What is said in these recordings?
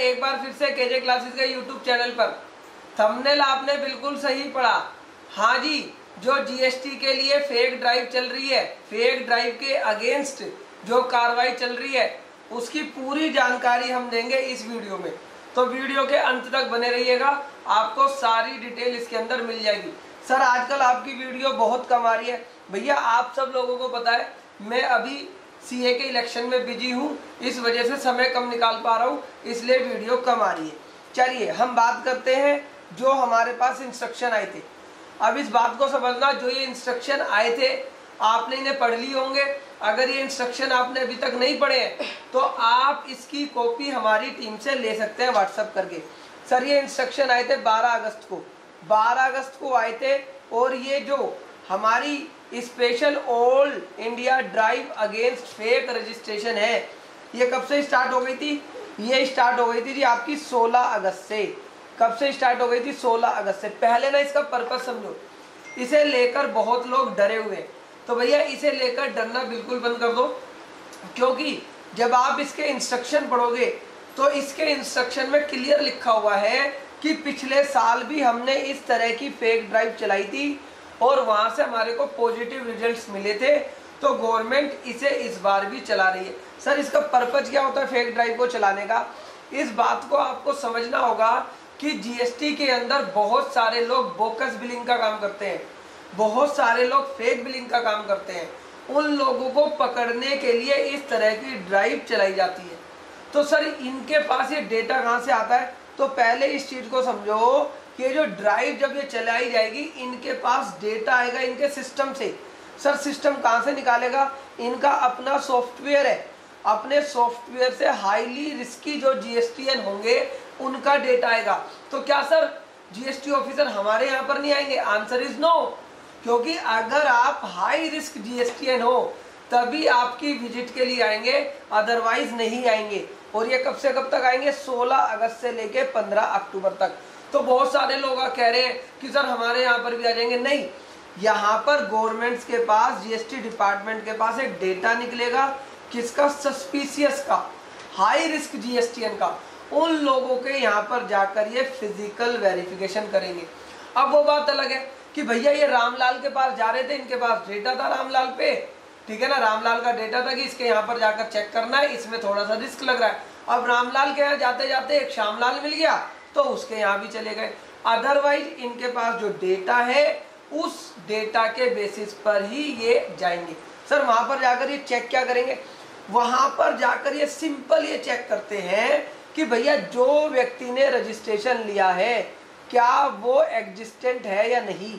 एक बार फिर से केजे क्लासेस के यूट्यूब चैनल पर। थंबनेल आपने बिल्कुल सही पढ़ा। हाँ जी, जो जीएसटी के लिए फेक ड्राइव चल रही है, फेक ड्राइव के अगेंस्ट जो कार्रवाई चल रही है, उसकी पूरी जानकारी हम देंगे इस वीडियो में। तो वीडियो के अंत तक बने रहिएगा, आपको सारी डिटेल इसके अंदर मिल जाएगी। सर आजकल आपकी वीडियो बहुत कम आ रही है। भैया आप सब लोगों को पता है मैं अभी सीए के इलेक्शन में बिजी हूँ, इस वजह से समय कम निकाल पा रहा हूँ, इसलिए वीडियो कम आ रही है। चलिए हम बात करते हैं जो हमारे पास इंस्ट्रक्शन आए थे। अब इस बात को समझना, जो ये इंस्ट्रक्शन आए थे आपने इन्हें पढ़ लिए होंगे। अगर ये इंस्ट्रक्शन आपने अभी तक नहीं पढ़े हैं तो आप इसकी कॉपी हमारी टीम से ले सकते हैं व्हाट्सएप करके। सर ये इंस्ट्रक्शन आए थे 12 अगस्त को, 12 अगस्त को आए थे। और ये जो हमारी special all India drive against fake registration है, ये कब से स्टार्ट हो गई थी? ये स्टार्ट हो गई थी जी आपकी 16 अगस्त से। कब से स्टार्ट हो गई थी? 16 अगस्त से। पहले ना इसका पर्पस समझो, इसे लेकर बहुत लोग डरे हुए हैं, तो भैया इसे लेकर डरना बिल्कुल बंद कर दो। क्योंकि जब आप इसके इंस्ट्रक्शन पढ़ोगे तो इसके इंस्ट्रक्शन में क्लियर लिखा हुआ है कि पिछले साल भी हमने इस तरह की फेक ड्राइव चलाई थी और वहां से हमारे को पॉजिटिव रिजल्ट्स मिले थे, तो गवर्नमेंट इसे इस बार भी चला रही है। सर इसका पर्पज क्या होता है फेक ड्राइव को चलाने का? इस बात को आपको समझना होगा कि जीएसटी के अंदर बहुत सारे लोग बोकस बिलिंग का काम करते हैं, बहुत सारे लोग फेक बिलिंग का काम करते हैं। उन लोगों को पकड़ने के लिए इस तरह की ड्राइव चलाई जाती है। तो सर इनके पास ये डेटा कहाँ से आता है? तो पहले इस चीज को समझो कि जो ड्राइव जब ये चलाई जाएगी इनके पास डेटा आएगा इनके सिस्टम से। सर सिस्टम कहाँ से निकालेगा? इनका अपना सॉफ्टवेयर है, अपने सॉफ्टवेयर से हाईली रिस्की जो जीएसटीएन होंगे उनका डेटा आएगा। तो क्या सर जीएसटी ऑफिसर हमारे यहाँ पर नहीं आएंगे? Answer is no. क्योंकि अगर आप हाई रिस्क जीएसटीएन हो तभी आपकी विजिट के लिए आएंगे, अदरवाइज नहीं आएंगे। और ये कब से कब तक आएंगे? 16 अगस्त से लेके 15 अक्टूबर तक। तो बहुत सारे लोग कह रहे हैं कि सर हमारे यहाँ पर भी आ जाएंगे। नहीं, यहाँ पर गवर्नमेंट्स के पास, जीएसटी डिपार्टमेंट के पास एक डेटा निकलेगा, किसका? सस्पिशियस का, हाई रिस्क जीएसटीएन का। उन लोगों के यहाँ पर जाकर ये फिजिकल वेरिफिकेशन करेंगे। अब वो बात अलग है कि भैया ये रामलाल के पास जा रहे थे, इनके पास डेटा था रामलाल पे, ठीक है ना, रामलाल का डेटा था कि इसके यहाँ पर जाकर चेक करना है, इसमें थोड़ा सा रिस्क लग रहा है। अब रामलाल के यहाँ जाते जाते एक श्यामलाल मिल गया तो उसके यहाँ भी चले गए। अदरवाइज इनके पास जो डेटा है उस डेटा के बेसिस पर ही ये जाएंगे। सर वहां पर जाकर ये चेक क्या करेंगे? वहां पर जाकर ये सिंपल ये चेक करते हैं कि भैया जो व्यक्ति ने रजिस्ट्रेशन लिया है क्या वो एग्जिस्टेंट है या नहीं।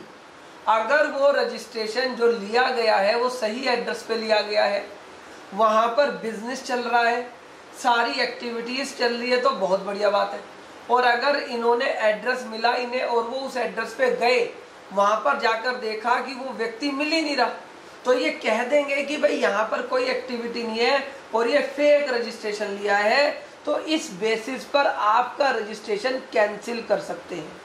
अगर वो रजिस्ट्रेशन जो लिया गया है वो सही एड्रेस पे लिया गया है, वहां पर बिजनेस चल रहा है, सारी एक्टिविटीज चल रही है, तो बहुत बढ़िया बात है। और अगर इन्होंने एड्रेस मिला इन्हें और वो उस एड्रेस पे गए, वहां पर जाकर देखा कि वो व्यक्ति मिल ही नहीं रहा, तो ये कह देंगे कि भाई यहाँ पर कोई एक्टिविटी नहीं है और ये फेक रजिस्ट्रेशन लिया है। तो इस बेसिस पर आपका रजिस्ट्रेशन कैंसिल कर सकते हैं,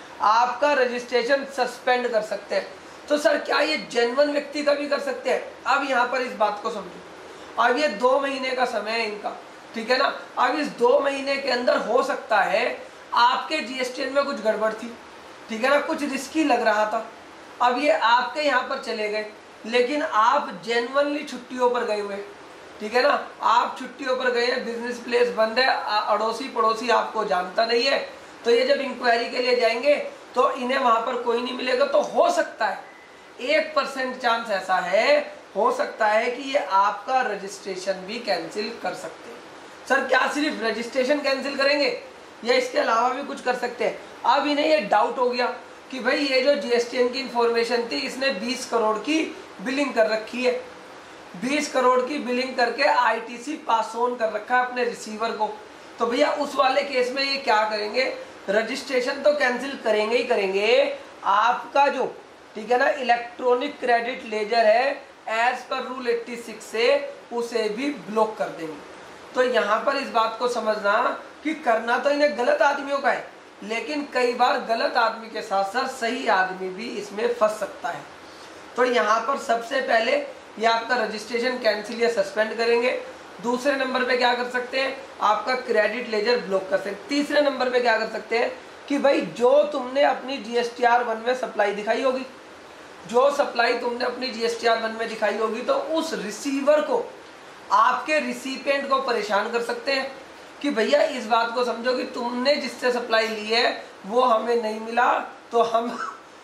आपका रजिस्ट्रेशन सस्पेंड कर सकते हैं। तो सर क्या ये जेन्युइन व्यक्ति का भी कर सकते हैं? अब यहाँ पर इस बात को समझो। अब ये 2 महीने का समय है इनका, ठीक है ना। अब इस 2 महीने के अंदर हो सकता है आपके जीएसटीएन में कुछ गड़बड़ थी, ठीक है ना, कुछ रिस्की लग रहा था। अब ये आपके यहाँ पर चले गए, लेकिन आप जेन्युइनली छुट्टियों पर गए हुए, ठीक है ना, आप छुट्टियों पर गए हैं, बिजनेस प्लेस बंद है, अड़ोसी पड़ोसी आपको जानता नहीं है, तो ये जब इंक्वायरी के लिए जाएंगे तो इन्हें वहां पर कोई नहीं मिलेगा। तो हो सकता है 1% चांस ऐसा है, हो सकता है कि ये आपका रजिस्ट्रेशन भी कैंसिल कर सकते हैं। सर क्या सिर्फ रजिस्ट्रेशन कैंसिल करेंगे या इसके अलावा भी कुछ कर सकते हैं? अब इन्हें ये डाउट हो गया कि भाई ये जो जीएसटीएन की इंफॉर्मेशन थी इसने 20 करोड़ की बिलिंग कर रखी है, 20 करोड़ की बिलिंग करके आईटीसी पास ऑन कर रखा है अपने रिसीवर को। तो भैया उस वाले केस में ये क्या करेंगे? रजिस्ट्रेशन तो कैंसिल करेंगे ही करेंगे, आपका जो, ठीक है ना, इलेक्ट्रॉनिक क्रेडिट लेजर है एज पर रूल 86 से उसे भी ब्लॉक कर देंगे। तो यहाँ पर इस बात को समझना कि करना तो इन्हें गलत आदमियों का है, लेकिन कई बार गलत आदमी के साथ साथ सही आदमी भी इसमें फंस सकता है। तो यहाँ पर सबसे पहले ये आपका रजिस्ट्रेशन कैंसिल या सस्पेंड करेंगे दूसरे नंबर पे क्या कर सकते हैं, आपका क्रेडिट लेजर ब्लॉक कर सकते हैं। तीसरे नंबर पे क्या कर सकते हैं कि भाई जो तुमने अपनी GSTR 1 में सप्लाई दिखाई होगी, जो सप्लाई तुमने अपनी GSTR 1 में दिखाई होगी, तो उस रिसीवर को, आपके रिसिपिएंट को परेशान कर सकते हैं कि भैया इस बात को समझो कि तुमने जिससे सप्लाई ली है वो हमें नहीं मिला, तो हम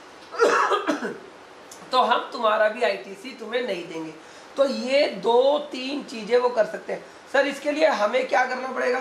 तुम्हारा भी ITC तुम्हें नहीं देंगे। तो ये 2-3 चीजें वो कर सकते हैं। सर इसके लिए हमें क्या करना पड़ेगा,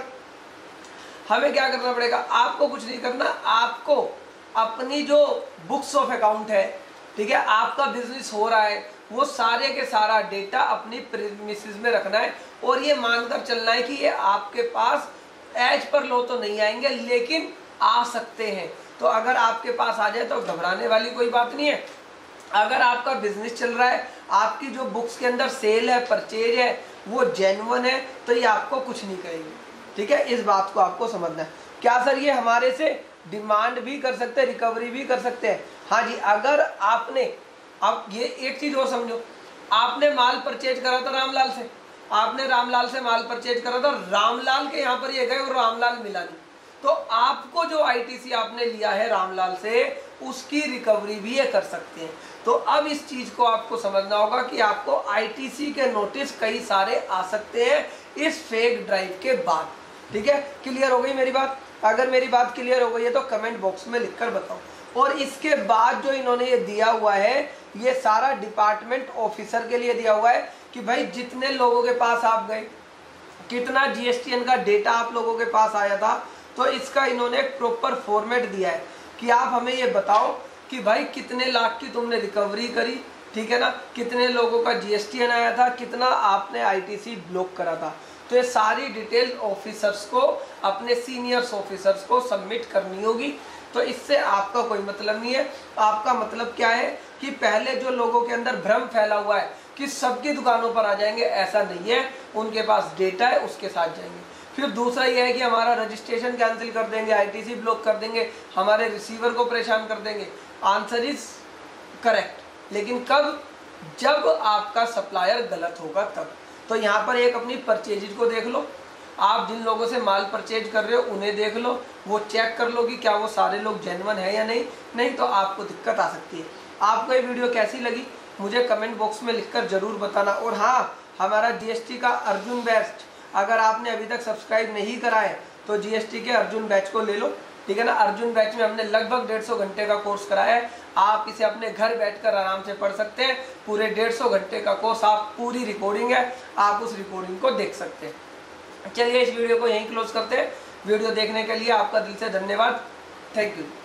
हमें क्या करना पड़ेगा? आपको कुछ नहीं करना, आपको अपनी जो बुक्स ऑफ अकाउंट है, ठीक है, आपका बिजनेस हो रहा है, वो सारे के सारा डेटा अपनी प्रीमिसेस में रखना है और ये मानकर चलना है कि ये आपके पास एज पर लो तो नहीं आएंगे, लेकिन आ सकते हैं। तो अगर आपके पास आ जाए तो घबराने वाली कोई बात नहीं है। अगर आपका बिजनेस चल रहा है, आपकी जो बुक्स के अंदर सेल है, परचेज है, वो जेन्युइन है, तो ये आपको कुछ नहीं करेंगे, ठीक है। इस बात को आपको समझना है। क्या सर ये हमारे से डिमांड भी कर सकते हैं, रिकवरी भी कर सकते हैं? हाँ जी, अगर आपने, अब ये एक चीज और समझो, आपने माल परचेज करा था रामलाल से, आपने रामलाल से माल परचेज करा था, रामलाल के यहाँ पर ये गए और रामलाल मिला नहीं, तो आपको जो ITC आपने लिया है रामलाल से, उसकी रिकवरी भी ये कर सकते हैं। तो अब इस चीज को आपको समझना होगा कि आपको ITC के नोटिस कई सारे आ सकते हैं इस फेक ड्राइव के बाद, ठीक है। क्लियर हो गई मेरी बात? अगर मेरी बात क्लियर हो गई है तो कमेंट बॉक्स में लिखकर बताओ। और इसके बाद जो इन्होंने ये दिया हुआ है, ये सारा डिपार्टमेंट ऑफिसर के लिए दिया हुआ है कि भाई जितने लोगों के पास आप गए, कितना GSTN का डेटा आप लोगों के पास आया था, तो इसका इन्होंने एक प्रॉपर फॉर्मेट दिया है कि आप हमें ये बताओ कि भाई कितने लाख की तुमने रिकवरी करी, ठीक है ना, कितने लोगों का GSTN आया था, कितना आपने ITC ब्लॉक करा था। तो ये सारी डिटेल ऑफिसर्स को, अपने सीनियर्स ऑफिसर्स को सबमिट करनी होगी। तो इससे आपका कोई मतलब नहीं है। आपका मतलब क्या है कि पहले जो लोगों के अंदर भ्रम फैला हुआ है कि सबकी दुकानों पर आ जाएंगे, ऐसा नहीं है। उनके पास डेटा है, उसके साथ जाएंगे। फिर दूसरा ये है कि हमारा रजिस्ट्रेशन कैंसिल कर देंगे, ITC ब्लॉक कर देंगे, हमारे रिसीवर को परेशान कर देंगे। आंसर इज करेक्ट, लेकिन कब? जब आपका सप्लायर गलत होगा तब। तो यहाँ पर एक अपनी परचेज को देख लो, आप जिन लोगों से माल परचेज कर रहे हो उन्हें देख लो, वो चेक कर लो कि क्या वो सारे लोग जेन्युइन है या नहीं, नहीं तो आपको दिक्कत आ सकती है। आपको ये वीडियो कैसी लगी मुझे कमेंट बॉक्स में लिखकर जरूर बताना। और हाँ, हमारा GST का अर्जुन बैच, अगर आपने अभी तक सब्सक्राइब नहीं करा है तो GST के अर्जुन बैच को ले लो, ठीक है ना। अर्जुन बैच में हमने लगभग 150 घंटे का कोर्स कराया है। आप इसे अपने घर बैठकर आराम से पढ़ सकते हैं। पूरे 150 घंटे का कोर्स, आप पूरी रिकॉर्डिंग है, आप उस रिकॉर्डिंग को देख सकते हैं। चलिए इस वीडियो को यहीं क्लोज करते हैं। वीडियो देखने के लिए आपका दिल से धन्यवाद। Thank you.